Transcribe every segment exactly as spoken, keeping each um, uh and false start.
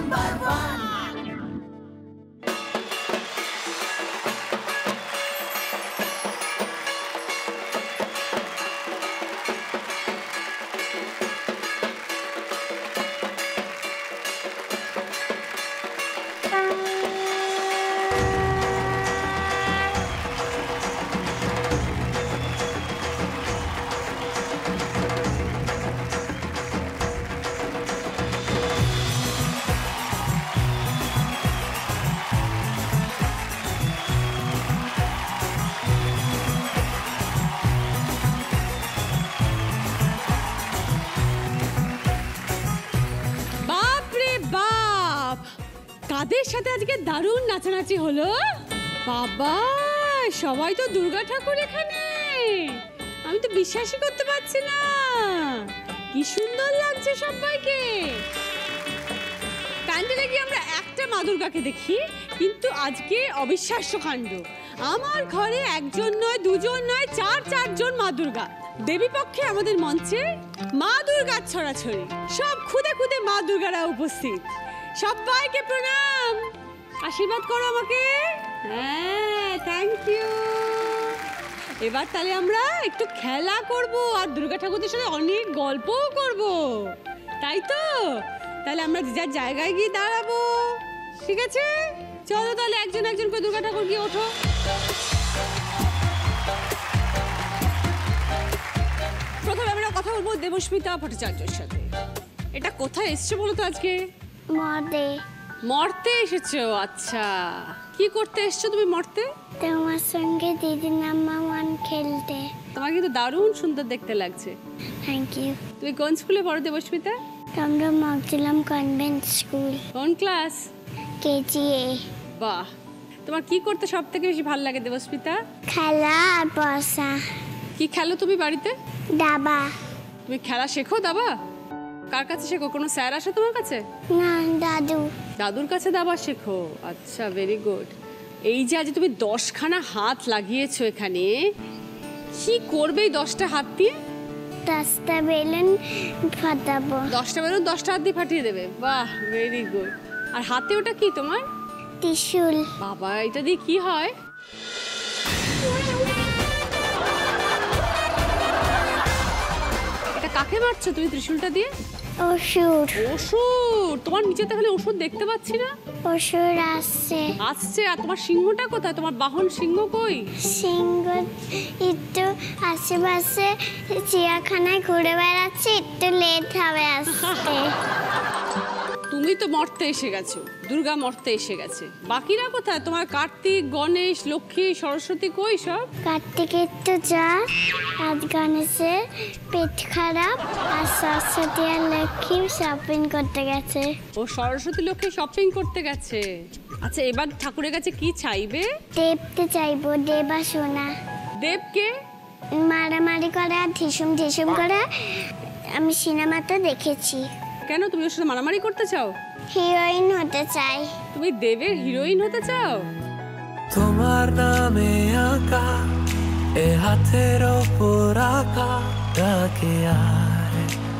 Number one. কাদের সাথে আজকে দারুণ নাচানাচি হলো বাবা, সবাই তো দুর্গা ঠাকুর এখানে, আমি তো বিশ্বাসই করতে পারছি না, কি সুন্দর লাগছে সবাইকে। প্যান্ডেলে গিয়ে আমরা একটা মা দুর্গাকে দেখি, কিন্তু আজকে অবিশ্বাস্য কাণ্ড, আমার ঘরে একজন নয় দুজন নয় চার চারজন মা দুর্গা। দেবী পক্ষে আমাদের মঞ্চে মা দুর্গার ছড়াছড়ি, সব খুদে খুদে মা দুর্গারা উপস্থিত। সবাইকে প্রণাম, আশীর্বাদ করো আমাকে। হ্যাঁ, থ্যাংক ইউ। এবার তাহলে আমরা একটু খেলা করব আর দুর্গা ঠাকুরদের সাথে অনেক গল্পও করব, তাই তো? তাহলে আমরা যে যার জায়গায় গিয়ে দাঁড়াবো, ঠিক আছে? চলো তাহলে একজন একজন করে দুর্গা ঠাকুর গিয়ে ওঠো। প্রথমে আমরা কথা বলবো দেবস্মিতা ভট্টাচার্যের সাথে। এটা কোথায় এসছো বলো তো আজকে? মর্তে। মর্তে এসেছো? আচ্ছা, কি করতে এসছো তুমি মর্তে? তোমার সঙ্গে দিদি নাম্বার ওয়ান খেলতে। তোমাকে কিন্তু দারুণ সুন্দর দেখতে লাগছে। Thank you. তুমি কোন স্কুলে পড়ো দেবস্মিতা? আমরা মগজিলাম কনভেন্ট স্কুল। কোন ক্লাস? KG A. বাহ, তোমার কি করতে সব থেকে বেশি ভালো লাগে দেবস্মিতা? খেলা আর বসা। কি খেলো তুমি বাড়িতে? দাবা। তুমি খেলা শেখো দাবা? কার কাছে শেখো? কোনো স্যার আসে তোমার কাছে? না, দাদু। দাদুর কাছে দাবা শেখো? আচ্ছা, ভেরি গুড। এই যে আজ তুমি দশখানা হাত লাগিয়েছো এখানে, কি করবে এই দশটা হাত দিয়ে? দশটা বেলুন ফাটাবো। দশটা বেলুন দশটা হাত দিয়ে ফাটিয়ে দেবে? বাহ, ভেরি গুড। আর হাতে ওটা কি তোমার? ত্রিশূল। বাবা, এটা দিয়ে কি হয়? এটা কাকে মারছো তুমি ত্রিশূলটা দিয়ে? অসুর। অসুর? তোমার নিচেতে খালি ওষুধ দেখতে পাচ্ছি না। অসুর আসছে। আসছে? আর তোমার সিংহটা কোথায়? তোমার বাহন সিংহ কই? সিংহ একটু আশেপাশে চিড়িয়াখানায় ঘুরে বেড়াচ্ছে, একটু লেট হবে আসতে। তুমি তো মর্তে এসে গেছো, দুর্গা মর্তে এসে গেছে, বাকিরা কোথায়? তোমার কার্তিক, গণেশ, লক্ষ্মী, সরস্বতী কই সব? কার্তিক একটু যা, আজ গণেশের পেট খারাপ, আর সরস্বতী আর লক্ষ্মী শপিং করতে গেছে। ও সরস্বতী লক্ষ্মী শপিং করতে গেছে। আচ্ছা, এবার ঠাকুরের কাছে কি চাইবে? দেবকে চাইবো, দেব আর সোনা। দেবকে? মারামারি করে আর ঢিসুম ঢিসুম করে আমি সিনেমাতে দেখেছি। কেন, তুমি ওর সাথে মারামারি করতে চাও? হিরোইন হতে চাই। তুমি দেবের হিরোইন হতে চাও? তোমার নামে আঁকা এ হাতের ওপর আঁকা তাকে আর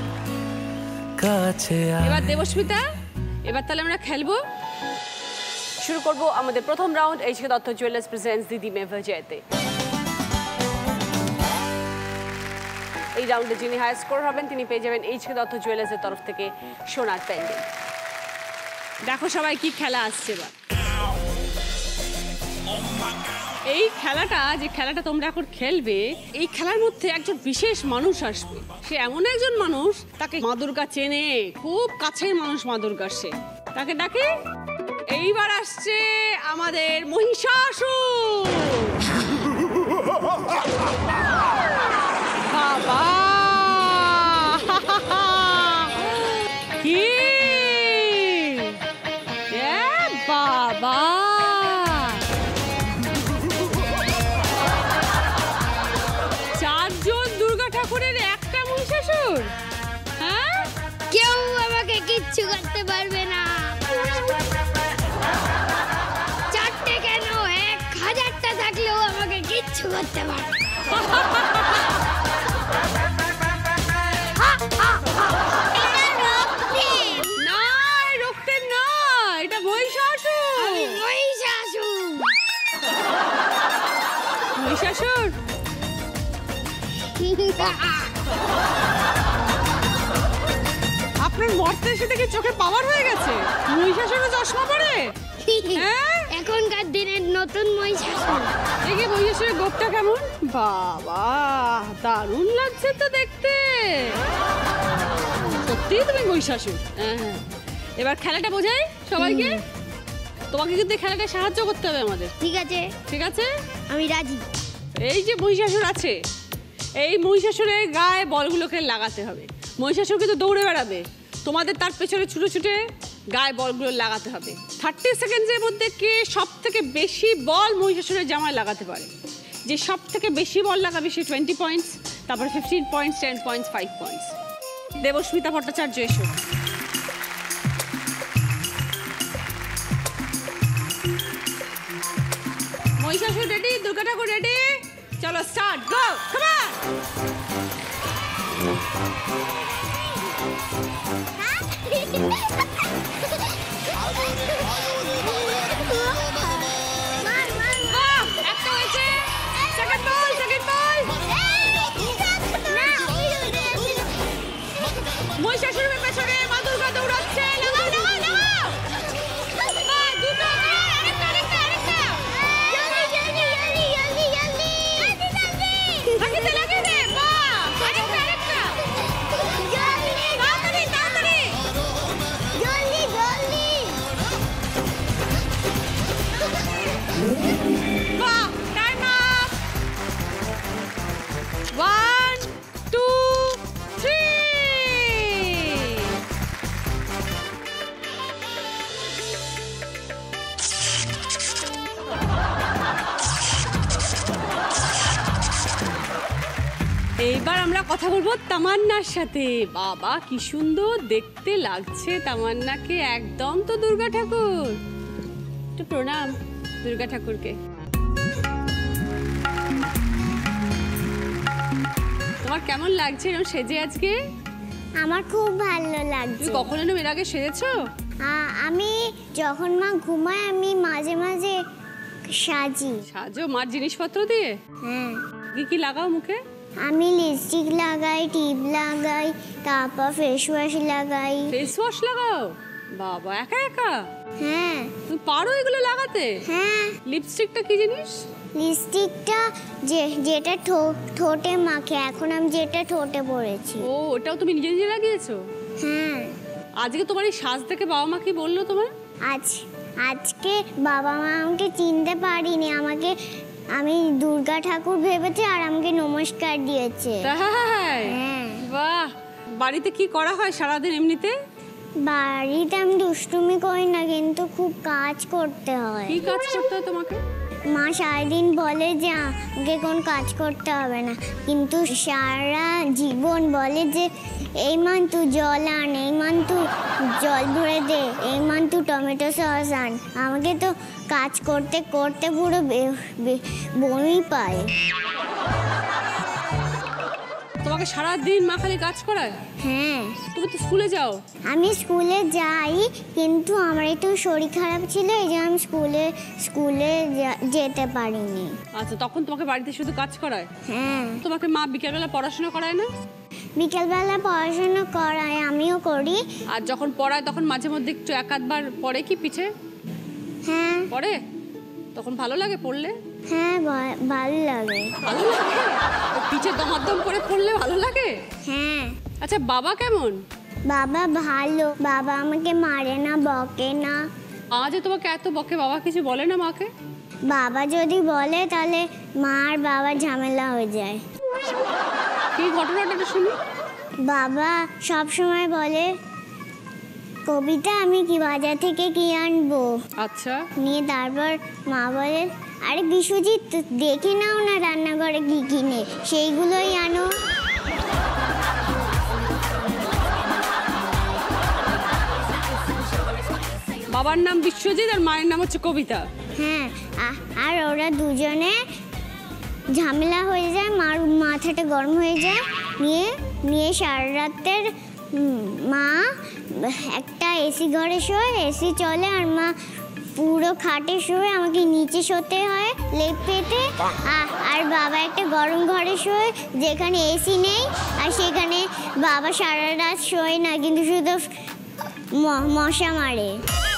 কাছে। এবার দেবস্মিতা, এবার তাহলে আমরা খেলবো। শুরু করব আমাদের প্রথম round. H K Dutta jewellers presents দিদি মে ভজেতে। এই রাউন্ডে যিনি হাই স্কোর হবেন তিনি পেয়ে যাবেন এইচ কে দত্ত জুয়েলার্সের তরফ থেকে সোনার প্যান্ডেল। দেখো সবাই কি খেলা আসছে এবার। এই খেলাটা, যে খেলাটা তোমরা এখন খেলবে, এই খেলার মধ্যে একজন বিশেষ মানুষ আসবে। সে এমন একজন মানুষ, তাকে মা দুর্গা চেনে, খুব কাছের মানুষ মা দুর্গার। সে তাকে ডাকে। এইবার আসছে আমাদের মহিষাসুর। বাবা, কি বাবা, চারজন দুর্গা ঠাকুরের একটা মহিষাসুর? হ্যাঁ, কেউ আমাকে কিচ্ছু করতে পারবে না। চারটে কেন, এক হাজারটা থাকলেও আমাকে কিচ্ছু করতে পারবে না। রক্তের নয়, মহিষাসুর আপনার মরতে এসে থেকে চোখে পাওয়ার হয়ে গেছে। মহিষাসুরও চশমা পরে? হ্যাঁ, এখনকার দিনের নতুন মহিষাসুর। দেখে মহিষাসুরের গোপটা কেমন? বাবা, দারুণ লাগছে তো দেখতে। সত্যিই তুমি মহিষাসুর। হ্যাঁ, এবার খেলাটা বোঝাই সবাইকে। তোমাকে কিন্তু খেলাটা সাহায্য করতে হবে আমাদের। ঠিক আছে, ঠিক আছে, আমি রাজি। এই যে মহিষাসুর আছে, এই মহিষাসুরের গায়ে বলগুলোকে লাগাতে হবে। মহিষাসুর কিন্তু দৌড়ে বেড়াবে, তোমাদের তার পেছনে ছুটে ছুটে গায়ে বলগুলো লাগাতে হবে। থার্টি সেকেন্ডসের মধ্যে কে সব থেকে বেশি বল মহিষাসুরের জামায় লাগাতে পারে, যে সব থেকে বেশি বল লাগাবে সে টোয়েন্টি পয়েন্টস, তারপরে fifteen points, ten points, five points. Debasmita Bhattacharya এসো। মহিষাসুর রেডি, দুর্গা ঠাকুর রেডি, চলো স্টার্ট, গো, কাম অন। একটা হয়েছে, সেকেন্ড বল, সেকেন্ড বল। মহিষাসুরের পেছনে মা দুর্গা দৌড়াচ্ছে, লাগাও লাগাও লাগাও। বাহ, দুটো, আরেকটা আরেকটা আরেকটা। লাগিয়ে লাগিয়ে দে, বাহ, আরেকটা আরেকটা। তাড়াতাড়ি তাড়াতাড়ি। বাহ, time up. One, two, three. এইবার আমরা কথা বলবো তামান্নার সাথে। বাবা, কি সুন্দর দেখতে লাগছে তামান্নাকে, একদম তো দুর্গা ঠাকুর। একটু প্রণাম দুর্গা ঠাকুরকে। তোমার কেমন লাগছে এরকম সেজে আজকে? আমার খুব ভালো তুমি লাগছে। কখনো এর আগে সেজেছো? আ- আমি যখন মা ঘুমায় আমি মাঝে মাঝে সাজি। সাজো মার জিনিসপত্র দিয়ে? হ্যাঁ, কি কি লাগাও মুখে? আমি লিপস্টিক লাগাই, টিপ লাগাই, তারপর ফেস ওয়াশ লাগাই। ফেস ওয়াশ লাগাও? বাবা, একা একা? হ্যাঁ তুমি পারো এগুলো লাগাতে? হ্যাঁ, লিপস্টিকটা কি জিনিস? লিপস্টিকটা যে যেটা ঠো- ঠোঁটে মাখে, এখন আমি যেটা ঠোঁটে পরেছি। ও, ওটাও তুমি নিজে নিজে লাগিয়েছো? হ্যাঁ, আজকে তোমার এই সাজ দেখে বাবা মা কি বললো তোমার? আজ আজকে বাবা মা আমাকে চিনতে পারিনি, আমাকে আমি দুর্গা ঠাকুর ভেবেছে আর আমাকে নমস্কার দিয়েছে। তাই? হ্যাঁ, বাহ, বাড়িতে কি করা হয় সারাদিন এমনিতে? বাড়িতে আমি দুষ্টুমি করি না, কিন্তু খুব কাজ করতে হয়। কি কাজ করতে হয় তোমাকে? মা সারাদিন বলে যে আমাকে কোন কাজ করতে হবে না, কিন্তু সারা জীবন বলে যে এই মান তুই জল আন, এই মান তুই জল ভরে দে, এই মান তুই টমেটো সস আন। আমাকে তো কাজ করতে করতে পুরো বে- বে- বমি পায়। তোমাকে সারাদিন মা খালি কাজ করায়? হ্যাঁ, তুমি তো স্কুলে যাও। আমি স্কুলে যাই, কিন্তু আমার একটু শরীর খারাপ ছিল, এই জন্য আমি স্কুলে স্কুলে যা- যেতে পারিনি। আচ্ছা, তখন তোমাকে বাড়িতে শুধু কাজ করায়? হ্যাঁ, তোমাকে মা বিকেলবেলা পড়াশোনা করায় না? বিকেলবেলা পড়াশোনা করায়, আমিও করি। আর যখন পড়ায় তখন মাঝে মধ্যে একটু এক আধবার পড়ে কি পিঠে? হ্যাঁ পড়ে? তখন ভালো লাগে পড়লে? হ্যাঁ, ভা- ভালো লাগে। ভালো লাগে? ও পিঠে দমাদম করে পড়লে ভালো লাগে? হ্যাঁ, আচ্ছা, বাবা কেমন? বাবা ভালো, বাবা আমাকে মারে না, বকে না। মা যে তোমাকে এত বকে, বাবা কিছু বলে না মাকে? বাবা যদি বলে তাহলে মা আর বাবার ঝামেলা হয়ে যায়। কি ঘটনাটা একটু শুনি। বাবা সব সময় বলে, কবিতা আমি কি বাজার থেকে কি আনবো, আচ্ছা, নিয়ে তারপর মা বলে, আরে বিশ্বজিৎ দেখে নাও না রান্নাঘরে কি কিনে, সেইগুলোই আনো। বাবার নাম বিশ্বজিৎ আর মায়ের নাম হচ্ছে কবিতা। হ্যাঁ, আ- আর ওরা দুজনে ঝামেলা হয়ে যায়, মার মাথাটা গরম হয়ে যায়, নিয়ে নিয়ে সারা রাতের উম, মা একটা এসি ঘরে শোয়, এসি চলে আর মা পুরো খাটে শুয়ে আমাকে নিচে শোতে হয় লেপ পেতে, আর বাবা একটা গরম ঘরে শোয় যেখানে এসি নেই, আর সেখানে বাবা সারা রাত শোয় না, কিন্তু শুধু মশা মারে।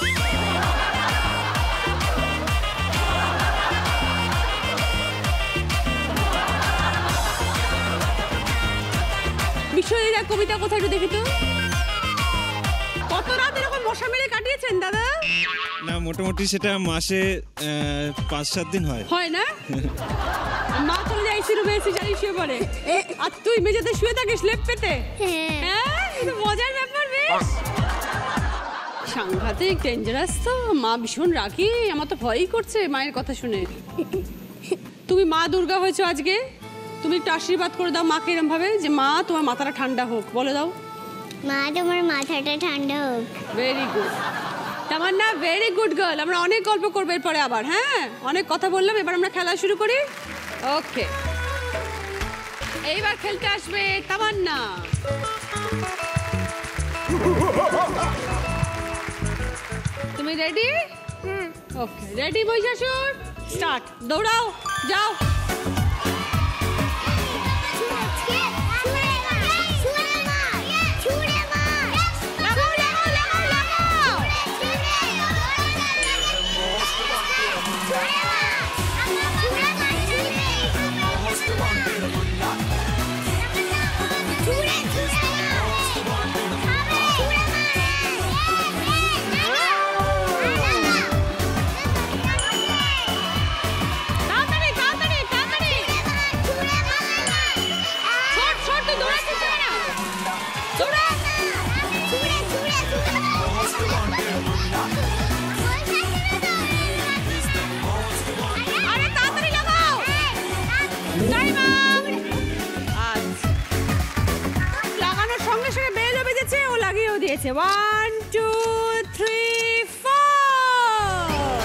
বিশ্বজিৎ কবিতা কোথায় একটু দেখি তো। কত রাত এরকম মশা মেরে কাটিয়েছেন দাদা? না, মোটামুটি সেটা মাসে পাঁচ সাত দিন হয়। হয় না? মা চলে যায় এসি রুমে, এসি চালিয়ে শুয়ে পড়ে, আর তুই মেঝেতে শুয়ে থাকিস লেপ পেতে। হ্যাঁ, এটা মজার ব্যাপার। বেশ সাংঘাতিক ডেঞ্জারাস তো। মা ভীষণ রাগি, আমার তো ভয়ই করছে মায়ের কথা শুনে। তুমি মা দুর্গা হয়েছো আজকে, তুমি একটু আশীর্বাদ করে দাও মাকে এরম ভাবে যে মা তোমার মাথাটা ঠান্ডা হোক, বলে দাও। মা তোমার মাথাটা ঠান্ডা হোক। Very good Tamanna, very good girl. আমরা অনেক গল্প করবো এরপরে আবার। হ্যাঁ, অনেক কথা বললাম, এবার আমরা খেলা শুরু করি। ওকে, এইবার খেলতে আসবে তামান্না। তুমি ready? Okay, ready Mahishasur, start. দৌড়াও, যাও। লাগানোর সঙ্গে সঙ্গে বেলও বেজেছে, ও লাগিয়েও দিয়েছে। One two three four.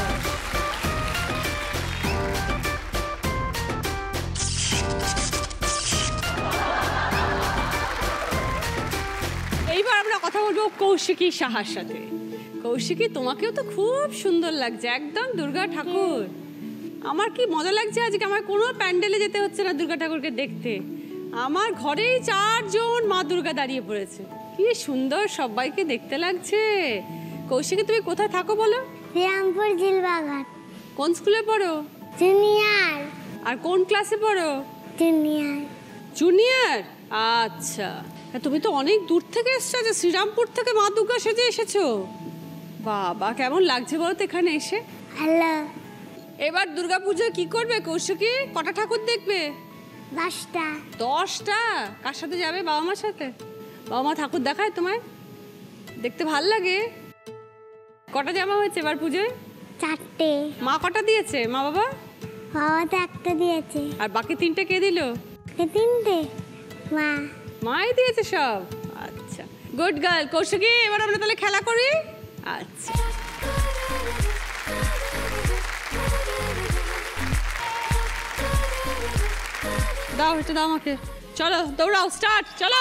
এইবার আমরা কথা বলবো কৌশিকী সাহার সাথে। কৌশিকী, তোমাকেও তো খুব সুন্দর লাগছে, একদম দুর্গা ঠাকুর। আমার কি মজা লাগছে আজকে, আমার কোনো প্যান্ডেলে যেতে হচ্ছে না দুর্গা ঠাকুরকে দেখতে। আমার ঘরেই চারজন মা দুর্গা দাঁড়িয়ে পড়েছে, কি সুন্দর সবাইকে দেখতে লাগছে। কৌশিকী, তুমি কোথায় থাকো বলো? রামপুর জিলবাগান। কোন স্কুলে পড়ো? জুনিয়র। আর কোন ক্লাসে পড়ো? জুনিয়র। জুনিয়র, আচ্ছা। তুমি তো অনেক দূর থেকে এসছো, যে শ্রীরামপুর থেকে মা দুর্গা সেজে এসেছো। বাবা, কেমন লাগছে বলো তো এখানে এসে? ভালো। এবার দুর্গাপুজোয় কি করবে কৌশিকী? কটা ঠাকুর দেখবে? দশটা। দশটা? কার সাথে যাবে? বাবা মার সাথে? বাবা মা ঠাকুর দেখায় তোমায়? দেখতে ভাল লাগে? কটা জামা হয়েছে এবার পুজোয়? চারটে। মা কটা দিয়েছে? মা বাবা? বাবা তো একটা দিয়েছে। আর বাকি তিনটে কে দিল? তিনটে মা। মাই দিয়েছে সব। আচ্ছা, গুড গার্ল। কৌশিকী, এবার আমরা তাহলে খেলা করি। আচ্ছা, দাও, এটা দাও আমাকে। চলো, দৌড়াও, স্টার্ট, চলো।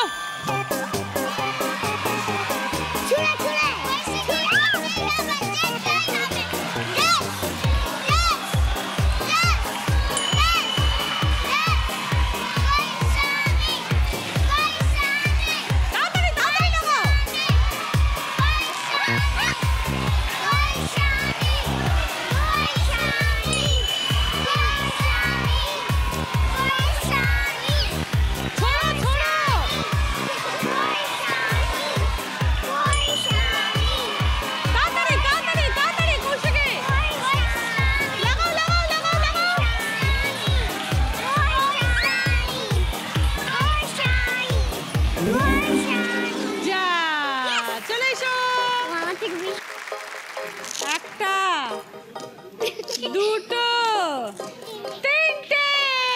একটা, দুটো, তিনটে।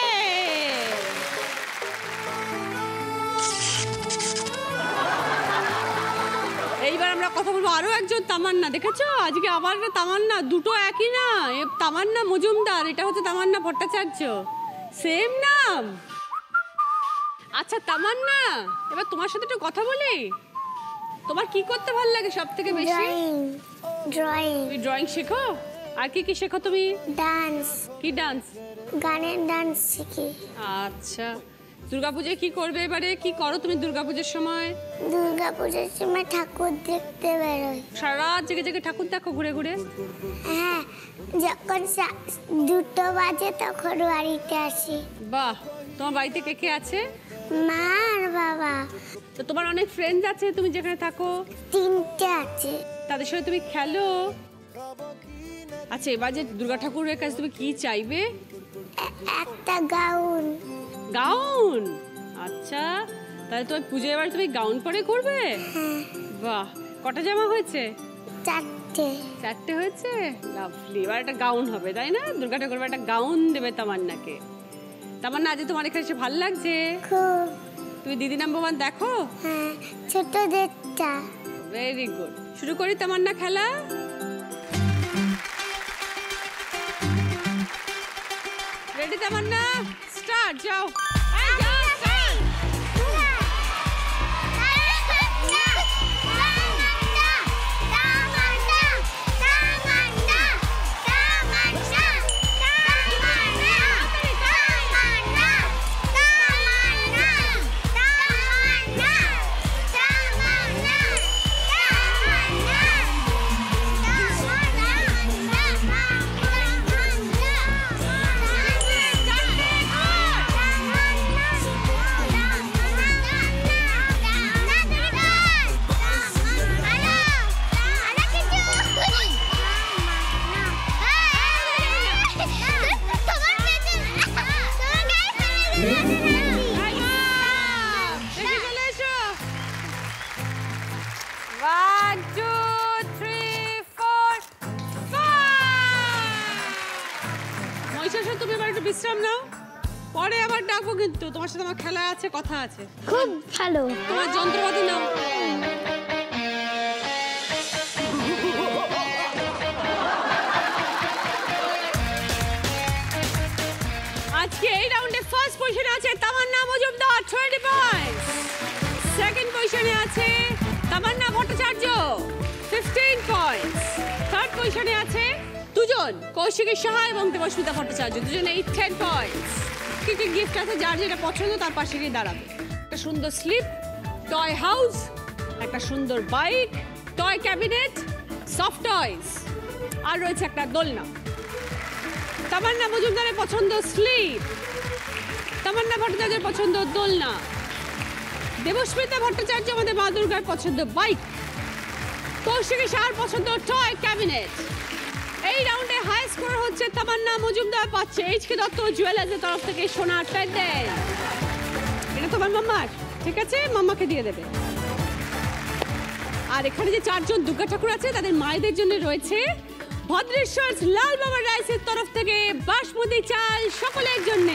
এইবার আমরা কথা বলবো আরো একজন তামান্না। দেখেছো আজকে আবার তামান্না, দুটো একই না। এ তামান্না মজুমদার, এটা হচ্ছে তামান্না ভট্টাচার্য, সেম নাম। আচ্ছা তামান্না, এবার তোমার সাথে একটু কথা বলি। তোমার কি করতে ভালো লাগে সব থেকে বেশি? ড্রয়িং ড্রয়িং তুমি ড্রয়িং শেখো? আর কি কি শেখো তুমি? ডান্স কি ডান্স? গানের ডান্স শিখি। আচ্ছা, দুর্গাপূজায় কি করবে এবারে? কি করো তুমি দুর্গাপূজার সময়? দুর্গাপূজার সময় ঠাকুর দেখতে বেরোই। সারা রাত জেগে জেগে ঠাকুর দেখো ঘুরে ঘুরে? হ্যাঁ, যখন সা- দুটো বাজে তখন বাড়িতে আসি। বাহ, তোমার বাড়িতে কে কে আছে? মা আর বাবা। তো তোমার অনেক ফ্রেন্ডস আছে তুমি যেখানে থাকো? তিনটে আছে। তাদের সাথে তুমি খেলো? আচ্ছা, এবার যে দুর্গা ঠাকুরের কাছে তুমি কি চাইবে? এ- একটা গাউন। গাউন? আচ্ছা, তাহলে তোমার পুজো এবার তুমি গাউন পরে করবে? হ্যাঁ, বাহ, কটা জামা হয়েছে? চারটে। চারটে হয়েছে? লাভলি। এবার একটা গাউন হবে তাই না? দুর্গা ঠাকুর একটা গাউন দেবে তামান্নাকে। তামান্না, আজ তোমার এখানে এসে ভালো লাগছে? খুব। তুমি দিদি নাম্বার ওয়ান দেখো? হ্যাঁ, ছোটদেরটা। Very good. শুরু করি তামান্না খেলা? রেডি তামান্না? স্টার্ট, যাও। এই যাও, start. One, two, three, four, five. Mahishasur, তুমি এবার একটু বিশ্রাম নাও, পরে আবার ডাকবো কিন্তু তোমার সাথে আমার খেলা আছে, কথা আছে। খুব ভালো। তোমার যন্ত্রপাতি নাও। আজকে এই রাউন্ডে ফার্স্ট পজিশনে আছে Tamanna Majumdar, twenty points. Second পজিশনে আছে Tamanna Bhattacharya, fifteen points. Third পজিশনে আছে দুজন, কৌশিকী সাহা এবং দেবস্মিতা ভট্টাচার্য, দুজনে এই টেন পয়েন্টস। কি কি গিফট আছে, যার যেটা পছন্দ তার পাশে গিয়ে দাঁড়াবে। একটা সুন্দর স্লিপ, টয় হাউস, একটা সুন্দর bike, toy cabinet, soft toys, আর রয়েছে একটা দোলনা। তামান্না মজুমদারের পছন্দ স্লিপ, তামান্না ভট্টাচার্যের পছন্দ দোলনা, দেবস্মিতা ভট্টাচার্য আমাদের মা দুর্গার পছন্দ বাইক, কৌশিকী সাহার পছন্দ টয় ক্যাবিনেট। এই রাউন্ডে হাই স্কোর হচ্ছে তামান্না মজুমদার, পাচ্ছে এইচকে দত্ত জুয়েলার্সের তরফ থেকে সোনার পেন্ডেন্ট। এটা তোমার মাম্মার, ঠিক আছে, মাম্মাকে দিয়ে দেবে। আর এখানে যে চারজন দুর্গা ঠাকুর আছে তাদের মায়েদের জন্য রয়েছে ভদ্রেশ্বর লাল বাবা রাইসের তরফ থেকে বাসমতি চাল সকলের জন্য।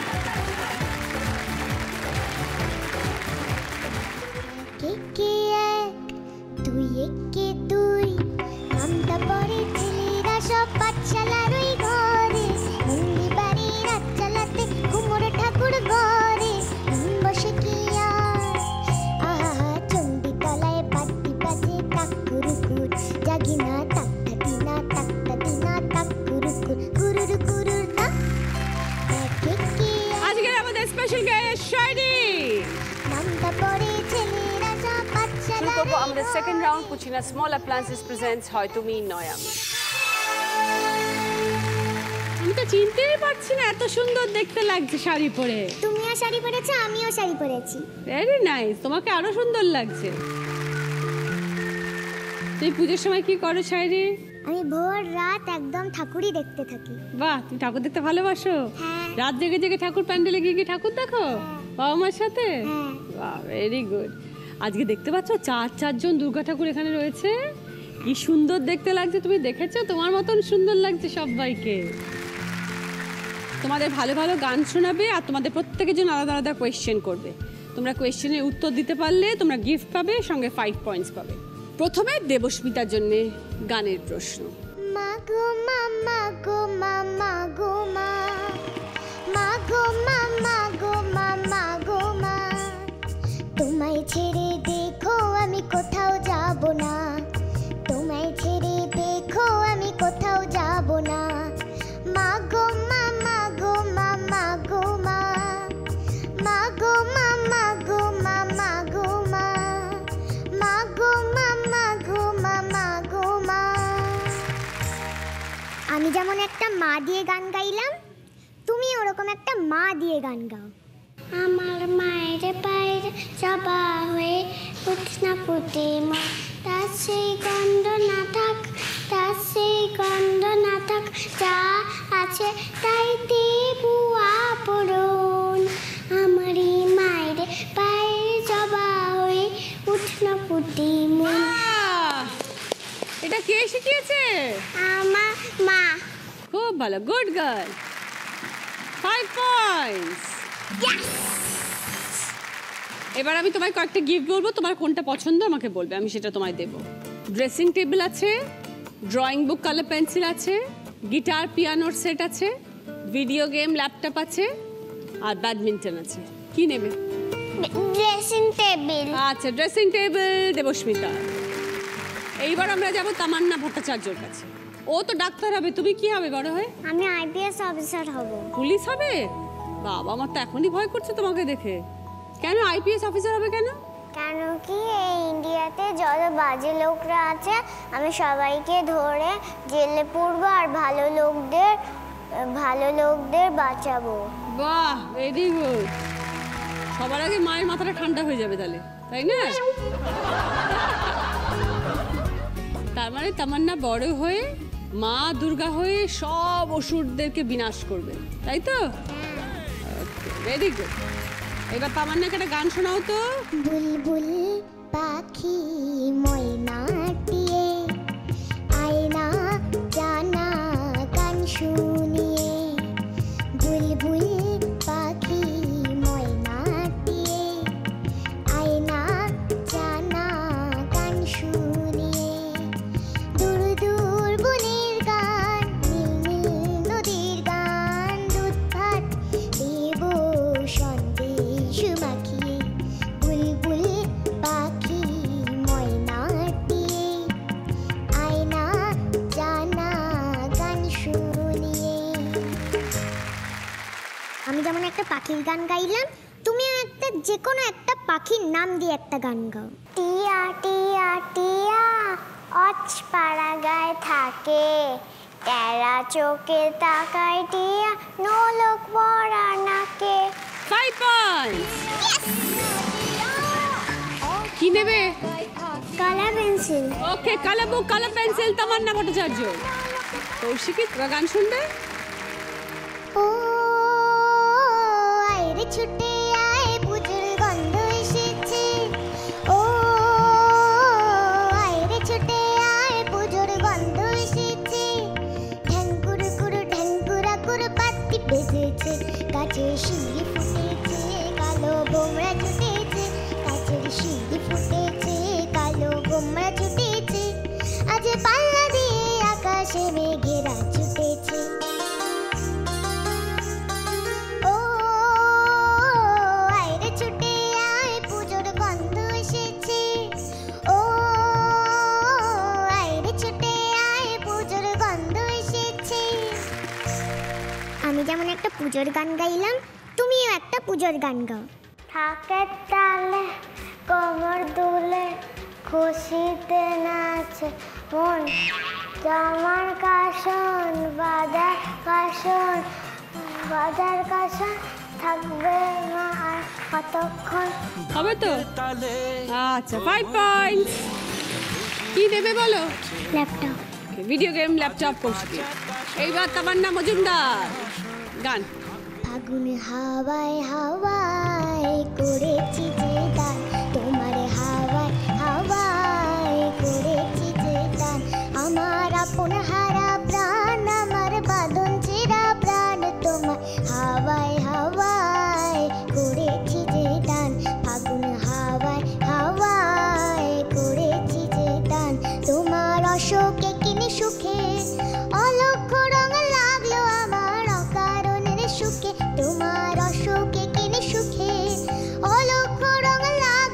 একে এক, দুই একে দুই, নামটা পরে ছেলেরা সব পাঠশালার ওই ঘরে, নন্দী বাড়ি রাত চালাতে ঘুমোর ঠাকুর ঘরে, বসে কি আর আহা চণ্ডী তলায় বাটি বাজে টাকুরুকুর, জাগি না টাকটা দিনা টাকটা দিনা টাকুরুকুর, কুরুরু কুরুর তা। একে আজকের আমাদের স্পেশাল গেস্ট শাইনি। নামটা পরে ছেলেরা সব শুরু করবো আমাদের second round, Cucina small appliances presents হয় তুমি নয়া। আমি তো চিনতেই পারছি না, এত সুন্দর দেখতে লাগছে শাড়ি পরে। তুমিও শাড়ি পরেছো, আমিও শাড়ি পরেছি। ভেরি নাইস, তোমাকে আরো সুন্দর লাগছে। তুই পুজোর সময় কি করো শাড়ি? আমি ভোর রাত একদম ঠাকুরই দেখতে থাকি। বাহ, তুমি ঠাকুর দেখতে ভালোবাসো? হ্যাঁ। রাত জেগে জেগে ঠাকুর প্যান্ডেলে গিয়ে গিয়ে ঠাকুর দেখো বাবা মার সাথে? হ্যাঁ। বাহ, ভেরি গুড। আজকে দেখতে পাচ্ছ চার চারজন দুর্গা ঠাকুর এখানে রয়েছে, কি সুন্দর দেখতে লাগছে। তুমি দেখেছো? তোমার মতন সুন্দর লাগছে সবাইকে। তোমাদের ভালো ভালো গান শোনাবে আর তোমাদের প্রত্যেকের জন্য আলাদা আলাদা কোয়েশ্চেন করবে। তোমরা কোয়েশ্চেনের উত্তর দিতে পারলে তোমরা গিফট পাবে, সঙ্গে ফাইভ পয়েন্টস পাবে। প্রথমে দেবস্মিতার জন্য গানের প্রশ্ন। মা গো মা, মা গো মা, মা গো মা, মা গো মা, মা গো মা, মা গো মা, তোমায় ছেড়ে দেখো আমি কোথাও আমি যেমন একটা মা দিয়ে গান গাইলাম, তুমি ওরকম একটা মা দিয়ে গান গাও। আমার মায়ের পায়ের চাপা হয়ে উঠনা ফুটে মা, তার সেই গন্ধ না থাক, তার সেই গন্ধ না থাক, যা আছে তাই দেবু আপরণ। আমারই মায়ের পায়ের চাপা হয়ে উঠনা ফুটে মা। এটা কে শিখিয়েছে? আমার মা। খুব ভালো, গুড গার্ল, ফাইভ পয়েন্টস। এবার আমি তোমায় কয়েকটা গিফট বলবো, তোমার কোনটা পছন্দ আমাকে বলবে, আমি সেটা তোমায় দেবো। ড্রেসিং টেবিল আছে, ড্রয়িং বুক, কালার পেন্সিল আছে, গিটার পিয়ানোর সেট আছে, ভিডিও গেম ল্যাপটপ আছে, আর ব্যাডমিন্টন আছে। কি নেবে? Dressing table. আচ্ছা, ড্রেসিং টেবিল দেবস্মিতা। এইবার আমরা যাবো তামান্না ভট্টাচার্যর কাছে। ও তো ডাক্তার হবে, তুমি কি হবে বড় হয়ে? আমি আইপিএস অফিসার হব। পুলিশ হবে? বাবা, আমার তো এখনই ভয় করছে তোমাকে দেখে। কেন আইপিএস অফিসার হবে কেন? কেন কি এই ইন্ডিয়াতে যত বাজে লোকরা আছে, আমি সবাইকে ধরে জেলে পুরবো আর ভালো লোকদের ভালো লোকদের বাঁচাবো। বাহ, ভেরি গুড। সবার আগে মায়ের মাথাটা ঠান্ডা হয়ে যাবে তাহলে, তাই না? তার মানে তামান্না বড় হয়ে মা দুর্গা হয়ে সব অসুরদেরকে বিনাশ করবে, তাই তো? Very good. এবার তামান্নাকে একটা গান শোনাও তো। বুলবুল পাখি ময়নাটিয়ে আয়না জানা গান শুনিয়ে, বুলবুল পাখি ময়নাটিয়ে আয়না জানা গান শুনিয়ে, দূর দূর বনের গান, নীল নীল নদীর গান, দুধ ভাত দেব সন্দেশ মাখিয়ে, বুলবুল পাখি ময়নাটিয়ে আয়না জানা গান শুনিয়ে। আমি যেমন একটা পাখির গান গাইলাম, তুমিও একটা যে কোনো একটা পাখির নাম দিয়ে একটা গান গাও। টিয়া টিয়া টিয়া অচ পাড়া গায়ে থাকে, টেরা চোখে তাকায় টিয়া, নোলক পড়া নাকে। Five points. কি নেবে? Colour pencil. Okay, colour book, colour pencil, Tamanna Bhattacharya. Kaushiki, তোরা গান শুনবে? ও আয় রে ছুটে আয়, পুজোর গন্ধ এসেছে। ও আয় রে ছুটে আয়, পুজোর গন্ধ এসেছে। ঢ্যাঙ্কুর কুড়ু ঢ্যাঙ্কুরা কুড়ু পাতি বেজেছে, গাছের শিউলি ফুটেছে, কালো গোমরা ছুটেছে, গাছের শিউলি ফুটেছে, কালো গোমরা ছুটেছে, আজ পাল্লা দিয়ে আকাশে মেঘেরা ছুটেছে। ও আয় রে ছুটে আয়, পুজোর গন্ধ এসেছে। ও আয় রে ছুটে আয়, পুজোর গন্ধ এসেছে। আমি যেমন একটা পুজোর গান গাইলাম, তুমিও একটা পুজোর গান গাও। থাকের তালে কোমর দুলে খুশিতে নাচে মন, জামার কাশন বাজার কাশন, বাজার কাশন থাকবে না আর কতক্ষণ। হবে তো? আচ্ছা, ফাইভ পয়েন্টস। কি দেবে বলো? Laptop. Video game, laptop, Kaushiki. এইবার তামান্না মজুমদার গান। ফাগুন হাওয়ায় হাওয়ায় করেছি যে গান, তোমার হাওয়ায় হাওয়ায় করেছি যে গান, আমার আপন হারা প্রাণ, আমার বাঁধন ছেঁড়া প্রাণ, তোমার হাওয়ায় হাওয়ায় করেছি যে গান, ফাগুন হাওয়ায় হাওয়ায় করেছি যে গান, তোমার অশোকে কিনে সুখে অলক্ষ রঙ লাগলো আমার অকারণের সুখে, তোমার অশোকে কিনে সুখে অলক্ষ রঙ লাগলো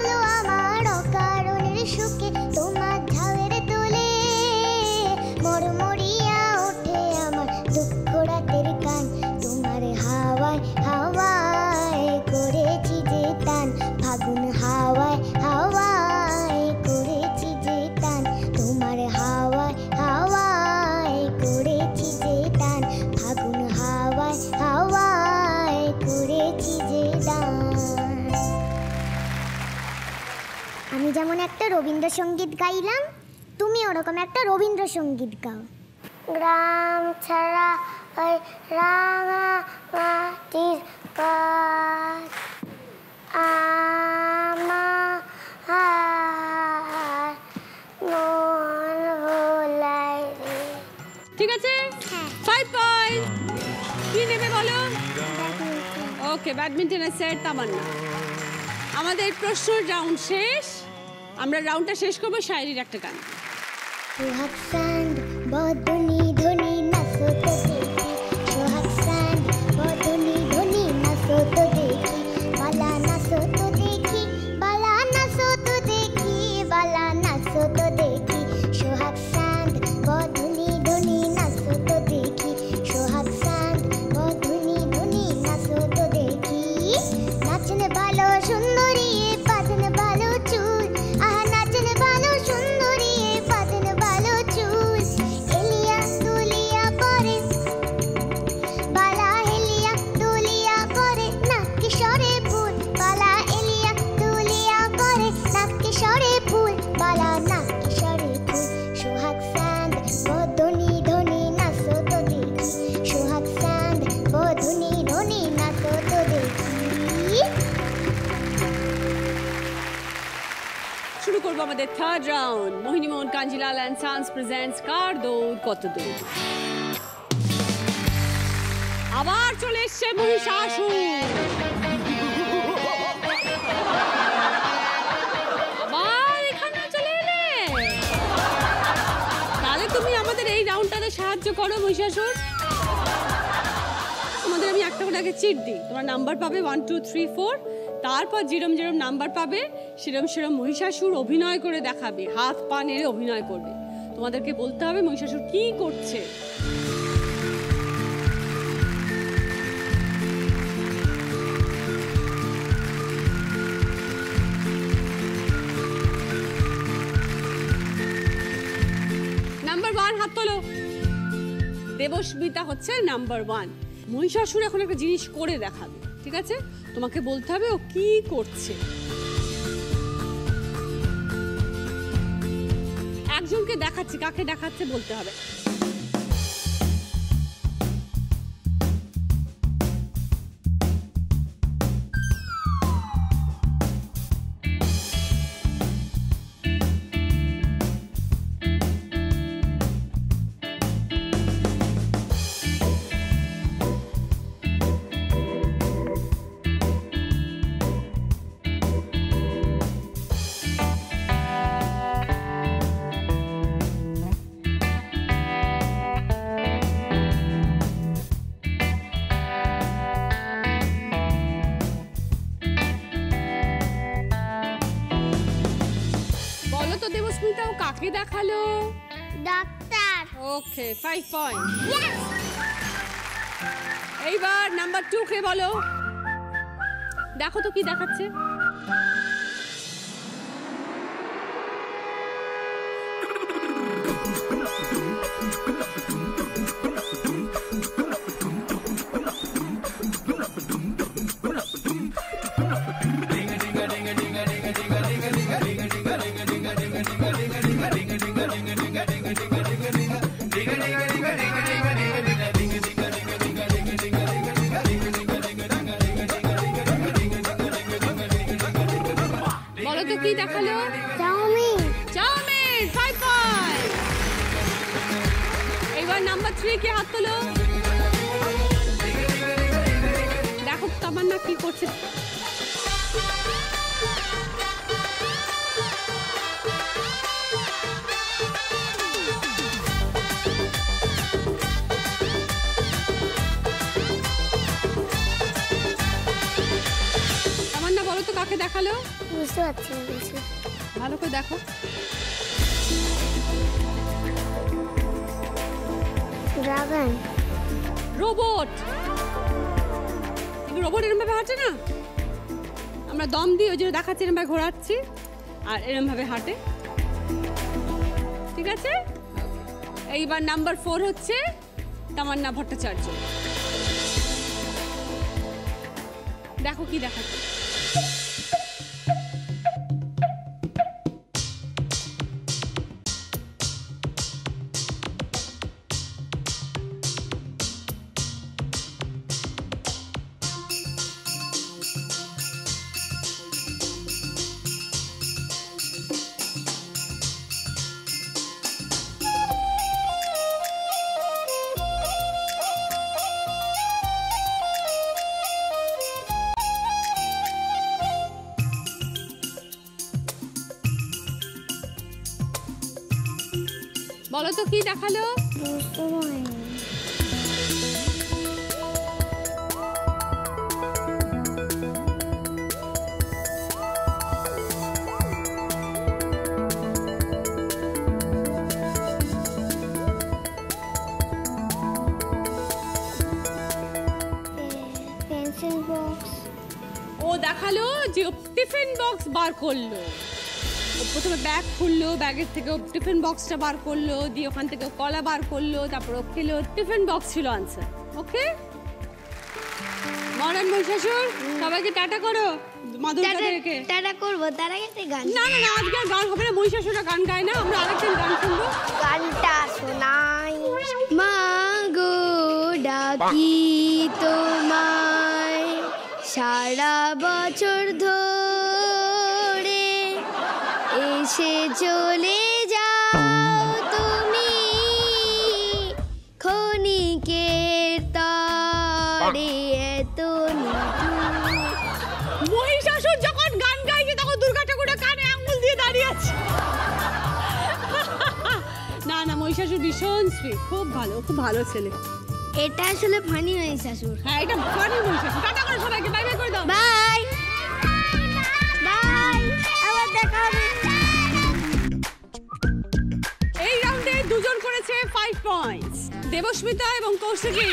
একটা রবীন্দ্রসঙ্গীত গাইলাম, তুমি ওরকম একটা রবীন্দ্রসঙ্গীত গাও। গ্রাম ছাড়া ওই রাঙা মাটির পথ আমার মন ভোলাই রে। ঠিক আছে, ফাইভ পয়েন্ট। কি নেবে বলো? ওকে, ব্যাডমিন্টনের সেট তামান্না। আমাদের প্রশ্ন রাউন্ড শেষ, আমরা রাউন্ডটা শেষ করবো শায়রির একটা গান। সোহাগ চাঁদ বদনি ধনি নাচো তো দেখি, সোহাগ চাঁদ বদনি ধনি নাচো তো দেখি, বালা নাচো তো দেখি, বালা নাচো তো দেখি, বালা নাচো তো দেখি, সোহাগ চাঁদ বদনি ধনি নাচো তো দেখি, সোহাগ চাঁদ বদনি ধনি নাচো তো দেখি। নাচনে ভালো সুন্দরী বাঁধনে ভালো চুল, আহা নাচনে ভালো সুন্দরী বাঁধনে ভালো চুল, এলিয়া দুলিয়া করে বালা হেলিয়া দুলিয়া করে নাক কিশোরে ফুল, বালা এলিয়া দুলিয়া করে নাক কিশোরে ফুল, বালা নাক কিশোরে ফুল। সোহাগ চাঁদ বদনি ধনি নাচো তো দেখি, সোহাগ চাঁদ বদনি ধনি নাচো তো দেখি। শুরু করবো আমাদের third round. Mohinimohan Kanjilal and sons presents কার দৌড় কত দূর। আবার চলে এসছে মহিষাসুর। আবার এখানে চলে এলে, তাহলে তুমি আমাদের এই রাউন্ডটাতে সাহায্য করো মহিষাসুর। তোমাদের আমি একটা করে আগে চিট দিই, তোমার নাম্বার পাবে ওয়ান টু থ্রি ফোর, তারপর যেরম যেরম নাম্বার পাবে সেরম সেরম মহিষাসুর অভিনয় করে দেখাবে, হাত পা নেড়ে অভিনয় করবে। তোমাদেরকে বলতে হবে মহিষাসুর কি করছে। নাম্বার ওয়ান, হাত তোলো। দেবস্মিতা হচ্ছে নাম্বার ওয়ান। মহিষাসুর এখন একটা জিনিস করে দেখাবে, ঠিক আছে? তোমাকে বলতে হবে ও কি করছে। একজনকে দেখাচ্ছে, কাকে দেখাচ্ছে বলতে হবে। দেবস্মিতা ও কাকে দেখালো? ডাক্তার। Okay, five point. এইবার নাম্বার টু কে বলো, দেখো তো কি দেখাচ্ছে। কি দেখালো? চাউমিন। Chowmein, five point. এবার নাম্বার থ্রি কে হাত তোলো। দেখো তামান্না কি করছে। তামান্না বলো তো কাকে দেখালো? বুঝতে পারছি না কিছু। ভালো করে দেখো। ড্রাগন। রোবট। রোবট এরম ভাবে হাঁটে না, আমরা দম দিই ওই জন্য দেখাচ্ছি, এরম ভাবে ঘোরাচ্ছি আর এরম ভাবে হাঁটে, ঠিক আছে? এইবার নাম্বার ফোর হচ্ছে তামান্না ভট্টাচার্য। দেখো কি দেখাচ্ছে। বলো তো কি দেখালো? বুঝতে পারিনি। Pencil box. ও দেখালো যে টিফিন বক্স বার করলো। ও প্রথমে ব্যাগ খুললো, ব্যাগের থেকে টিফিন বক্সটা বার করলো, দিয়ে ওখান থেকে কলা বার করলো, তারপর ও খেলো। টিফিন বক্স ছিল আনসার। ওকে, মডার্ন মহিষাসুর, সবাইকে টাটা করো মাধুরীকে। টাটা করবো, তার আগে একটা গান। না না না, আজকে আর গান হবে না, মহিষাসুরটা গান গায় না, আমরা আরেকদিন গান শুনবো। গানটা শোনাই। মা গো ডাকি তোমায় সারা বছর ধরে, এসে চলে যাও তুমি ক্ষণিকের তরে এত মহিষাসুর যখন গান গাইছে তখন দুর্গা ঠাকুরটা কানে আঙ্গুল দিয়ে দাঁড়িয়ে আছে। না না, মহিষাসুর ভীষণ সুইট, খুব ভালো, খুব ভালো ছেলে। এটা আসলে ফানি মহিষাসুর। হ্যাঁ, এটা ফানি মহিষাসুর। টাটা করো সবাইকে, বাই বাই করে দাও। বাই বাই, আবার দেখা হবে। এই রাউন্ডে দুজন করেছে ফাইভ পয়েন্টস, দেবস্মিতা এবং কৌশিকী।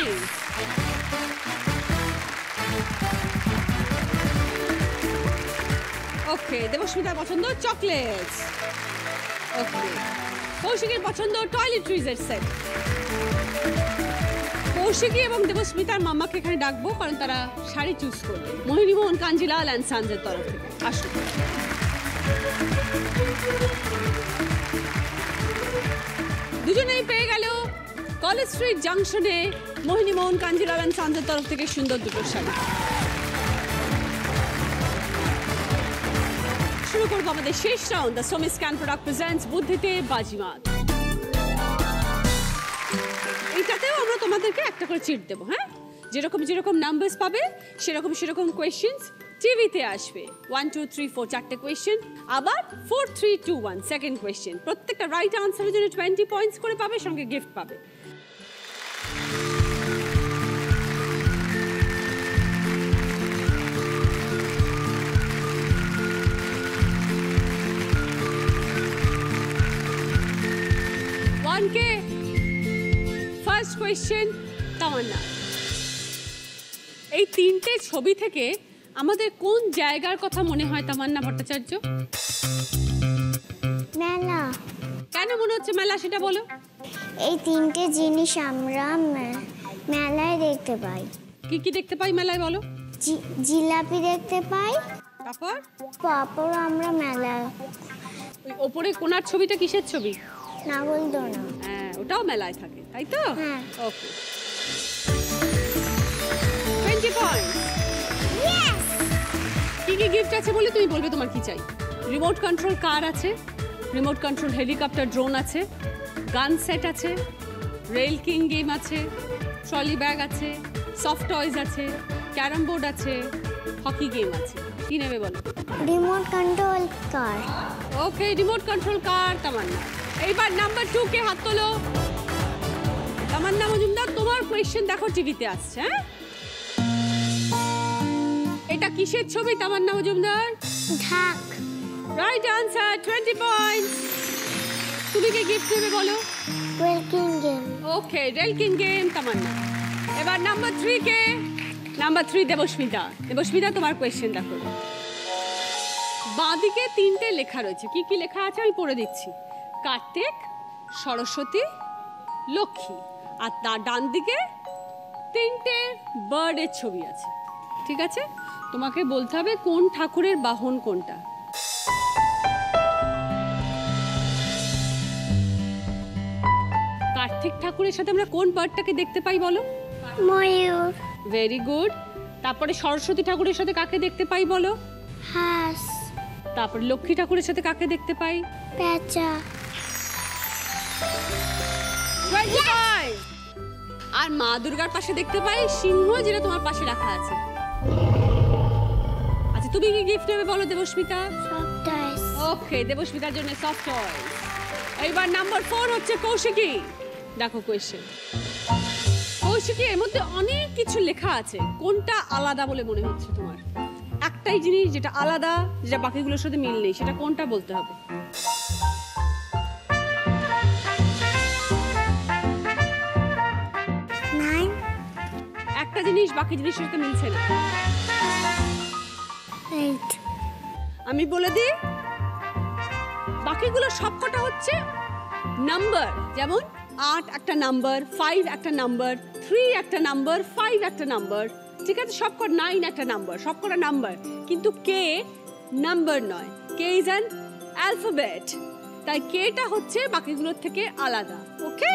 ওকে, দেবস্মিতার পছন্দ চকলেটস। ওকে, কৌশিকীর পছন্দ টয়লেট্রিজের সেট। কৌশিকী এবং দেবস্মিতার মাম্মাকে এখানে ডাকবো, কারণ তারা শাড়ি চুজ করবে মোহিনীমোহন কাঞ্জিলাল অ্যান্ড সানজের তরফ থেকে। আসুন। দুজনেই পেয়ে গেল college street জাংশনে Mohinimohan Kanjilal and সানজের তরফ থেকে সুন্দর দুটো শাড়ি। শুরু করবো আমাদের শেষ round, the Somy scan product presents বুদ্ধিতে বাজিমাত। এইটাতেও আমরা তোমাদেরকে একটা করে চিট দেবো। হ্যাঁ, যেরকম যেরকম নাম্বারস পাবে সেরকম সেরকম কোয়েশ্চেন্স টিভিতে আসবে। ওয়ান টু থ্রি ফোর চারটে কোয়েশ্চেন, আবার four three two one second question. প্রত্যেকটা রাইট আনসারের জন্য টোয়েন্টি পয়েন্টস করে পাবে, সঙ্গে গিফট পাবে। ওয়ান কে ফার্স্ট কোয়েশ্চেন তামান্না। এই তিনটে ছবি থেকে আমাদের কোন জায়গার কথা মনে হয় তামান্না ভট্টাচার্য? মেলা। কেন মনে হচ্ছে মেলা, সেটা বলো। এই তিনটে জিনিস আমরা মে- মেলায় দেখতে পাই। কি কি দেখতে পাই মেলায় বলো? জি- জিলাপি দেখতে পাই, তারপর পাপড় আমরা মেলায়। ওই ওপরে কোনার ছবিটা কিসের ছবি? নাগলদোলনা। হ্যাঁ, ওটাও মেলায় থাকে, তাই তো? হ্যাঁ। Okay, twenty points. কি কি গিফট আছে বলে তুমি বলবে তোমার কি চাই। রিমোট কন্ট্রোল কার আছে, রিমোট কন্ট্রোল হেলিকপ্টার ড্রোন আছে, গান সেট আছে, রেল কিং গেম আছে, ট্রলি ব্যাগ আছে, সফট টয়েজ আছে, ক্যারাম বোর্ড আছে, হকি গেম আছে। কি নেবে বলো? Remote control car. Okay, remote control car Tamanna. এইবার নাম্বার টু কে হাত তোলো। তামান্না মজুমদার, তোমার কোয়েশ্চেন দেখো টিভিতে আসছে। হ্যাঁ, এটা কিসের ছবি তামান্না মজুমদার? ঢাক। Right answer, twenty points. তুমি কি গিফট নেবে বলো? ওয়েলকিং game. Okay, rail king game Tamanna. এবার নাম্বার থ্রি কে? Number three Debasmita. দেবস্মিতা, তোমার কোয়েশ্চেন দেখো। বাঁদিকে তিনটে লেখা রয়েছে, কি কি লেখা আছে আমি পড়ে দিচ্ছি। কার্তিক, সরস্বতী, লক্ষ্মী। আর তার ডান দিকে তিনটে বার্ডের ছবি আছে। ঠিক আছে, তোমাকে বলতে হবে কোন ঠাকুরের বাহন কোনটা। কার্তিক ঠাকুরের সাথে আমরা কোন বার্ডটাকে দেখতে পাই বলো? ময়ূর। Very good. তারপরে সরস্বতী ঠাকুরের সাথে কাকে দেখতে পাই বলো? হাঁস। তারপর লক্ষ্মী ঠাকুরের সাথে কাকে দেখতে পাই? পেঁচা। আর মা দুর্গার পাশে দেখতে পাই সিংহ, যেটা তোমার পাশে রাখা আছে। আচ্ছা, তুমি কি গিফট নেবে বলো দেবস্মিতা? Soft toys. ওকে, দেবস্মিতার জন্য সফট টয়েস। এইবার নাম্বার ফোর হচ্ছে কৌশিকী। দেখো কোয়েশ্চেন, কৌশিকী এর মধ্যে অনেক কিছু লেখা আছে, কোনটা আলাদা বলে মনে হচ্ছে তোমার? একটাই জিনিস যেটা আলাদা, যেটা বাকিগুলোর সাথে মিল নেই, সেটা কোনটা বলতে হবে? নাইন। একটা জিনিস বাকি জিনিসের সাথে মিলছে না। এইট। আমি বলে দিই, বাকিগুলো সবকটা হচ্ছে নাম্বার, যেমন আট একটা নাম্বার, ফাইভ একটা নাম্বার, থ্রি একটা নাম্বার, ফাইভ একটা নাম্বার, ঠিক আছে? সবকটা নাইন একটা নাম্বার, সবকটা নাম্বার, কিন্তু কে নাম্বার নয়, কে ইজ অ্যান অ্যালফাবেট, তাই কেটা হচ্ছে বাকিগুলোর থেকে আলাদা। ওকে,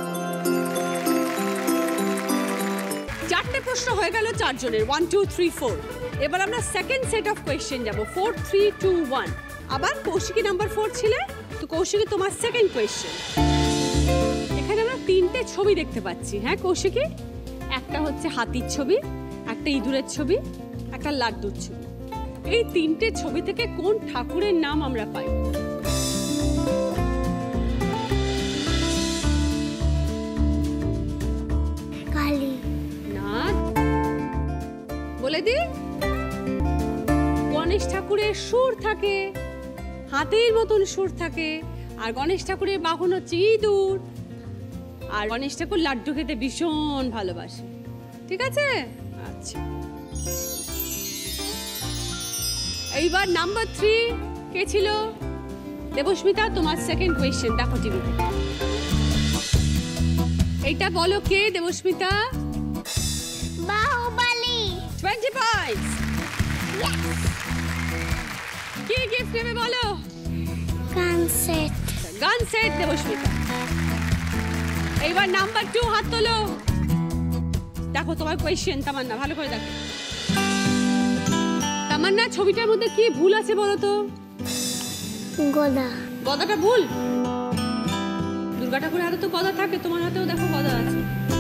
চারটে প্রশ্ন হয়ে গেল চারজনের, ওয়ান টু থ্রি ফোর। এবার আমরা সেকেন্ড সেট অফ কোয়েশ্চেন যাব, ফোর থ্রি টু ওয়ান। আবার কৌশিকী নাম্বার ফোর ছিলে, তো কৌশিকী তোমার সেকেন্ড কোয়েশ্চেন। এখানে আমরা তিনটে ছবি দেখতে পাচ্ছি। হ্যাঁ কৌশিকী, একটা হচ্ছে হাতির ছবি, একটা ইঁদুরের ছবি, একটা লাড্ডুর ছবি। এই তিনটে ছবি থেকে কোন ঠাকুরের নাম আমরা পাই? কালী। না, বলে দি, গণেশ ঠাকুরের সুর থাকে, হাতের মতন সুর থাকে, আর গণেশ ঠাকুরের বাহন হচ্ছে ইঁদুর, আর গণেশ ঠাকুর লাড্ডু খেতে ভীষণ ভালোবাসে। ঠিক আছে, আচ্ছা। এইবার নাম্বার থ্রি কে ছিল? দেবস্মিতা, তোমার সেকেন্ড কোয়েশ্চেন। দেখো টিভিতে, এইটা বলো কে দেবস্মিতা? বাহুবলী। Twenty points. কি গিফট নেবে বলো? গান সেট। গান সেট দেবস্মিতা। এইবার নাম্বার টু, হাত তোলো। দেখো তোমার কোয়েশ্চেন তামান্না, ভালো করে দেখো। তামান্না, ছবিটার মধ্যে কি ভুল আছে বলো তো? গদা। গদাটা ভুল? দুর্গা ঠাকুরের হাতে তো গদা থাকে, তোমার হাতেও দেখো গদা আছে।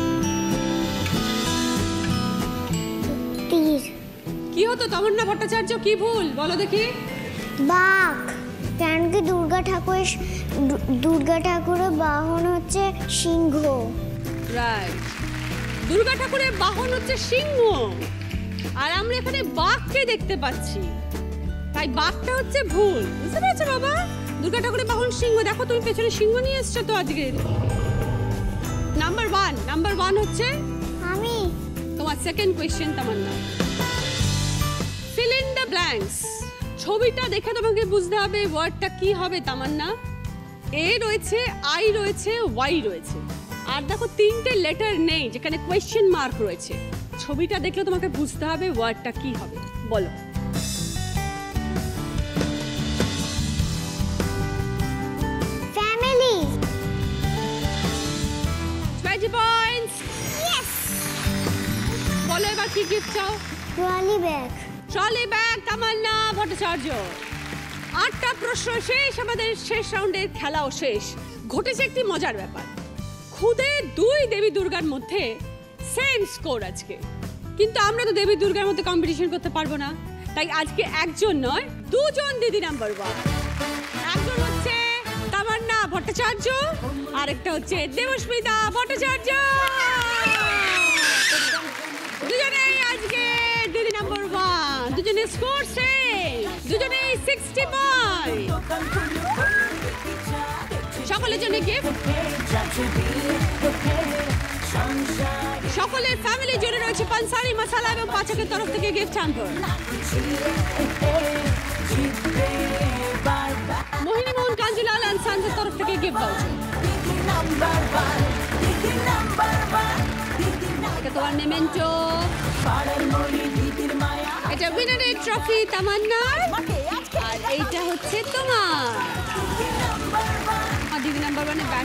তীর। কি হতো তামান্না ভট্টাচার্য, কি ভুল বলো দেখি? বাঘ। কেন কি দুর্গা ঠাকুরের দুর্গা ঠাকুরের বাহন হচ্ছে সিংহ। রাইট, দুর্গা ঠাকুরের বাহন হচ্ছে সিংহ, আর আমরা এখানে বাঘকে দেখতে পাচ্ছি, তাই বাঘটা হচ্ছে ভুল। বুঝতে পেরেছো বাবা? দুর্গা ঠাকুরের বাহন সিংহ। দেখো তুমি পেছনে সিংহ নিয়ে এসছো তো আজকে। নাম্বার ওয়ান, নাম্বার ওয়ান হচ্ছে আমি। তোমার second question Tamanna. Fill in the blanks. ছবিটা দেখে তোমাকে বুঝতে হবে ওয়ার্ডটা কি হবে তামান্না। এ রয়েছে, আই রয়েছে, ওয়াই রয়েছে, আর দেখো তিনটে লেটার নেই যেখানে কোয়েশ্চেন মার্ক রয়েছে। ছবিটা দেখলে তোমাকে বুঝতে হবে ওয়ার্ডটা কি হবে, বলো। ফ্যামিলি। Twenty points. ইয়েস। বলো এবার কি গিফট চাও? Trolley bag. Trolley bag Tamanna Bhattacharya. আটটা প্রশ্ন শেষ, আমাদের শেষ রাউন্ডের খেলাও শেষ। ঘটেছে একটি মজার ব্যাপার, খুদে দুই দেবী দুর্গার মধ্যে সেম স্কোর আজকে, কিন্তু আমরা তো দেবী দুর্গার মধ্যে কম্পিটিশন করতে পারবো না, তাই আজকে একজন নয় দুজন দিদি নাম্বার ওয়ান। একজন হচ্ছে তামান্না ভট্টাচার্য, আরেকটা হচ্ছে দেবস্মিতা ভট্টাচার্য। দুজনেই আজকে দিদি নাম্বার ওয়ান, দুজনের স্কোর সেম, দুজনেই সিক্সটি পয়েন্ট। সকলের জন্য গিফট, সকলের ফ্যামিলির জন্য রয়েছে পানসারি মশালা এবং পাচকের তরফ থেকে gift hamper. Mohini Mohan Kanjilal and সানসের তরফ থেকে গিফট ভাউচার। এটা তোমার মেমেন্টো, এটা উইনারের ট্রফি তামান্নার, আর এইটা হচ্ছে তোমার দিদি নাম্বার ওয়ানের ব্যাগ।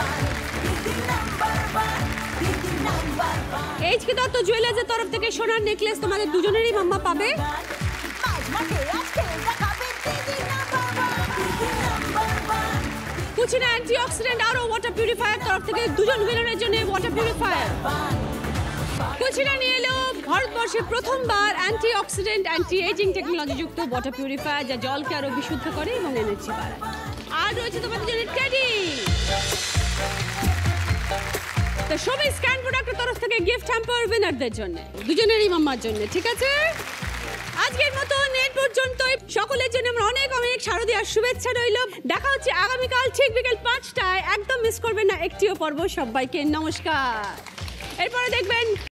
এইচকে দত্ত জুয়েলার্সের তরফ থেকে সোনার নেকলেস তোমাদের দুজনেরই মাম্মা পাবে। কুচিনা অ্যান্টিঅক্সিডেন্ট আরো ওয়াটার পিউরিফায়ার তরফ থেকে দুজন উইনারের জন্য ওয়াটার পিউরিফায়ার। কুচিনা নিয়ে এলো ভারতবর্ষে প্রথমবার অ্যান্টিঅক্সিডেন্ট অ্যান্টি এজিং টেকনোলজি যুক্ত ওয়াটার পিউরিফায়ার, যা জলকে আরো বিশুদ্ধ করে এবং এনার্জি বাড়ায়। আর রয়েছে তোমাদের জন্য টেডি। তো সবাই স্ক্যান প্রোডাক্টের তরফ থেকে গিফট হ্যাম্পার উইনারদের জন্য, দুজনেরই মাম্মার জন্য, ঠিক আছে? আজকের মতো নেট পর্যন্ত সকলের জন্য আমার অনেক অনেক শারদীয় শুভেচ্ছা রইল। দেখা হচ্ছে আগামীকাল ঠিক বিকেল পাঁচটায়। একদম মিস করবেন না একটিও পর্ব। সবাইকে নমস্কার। এরপরে দেখবেন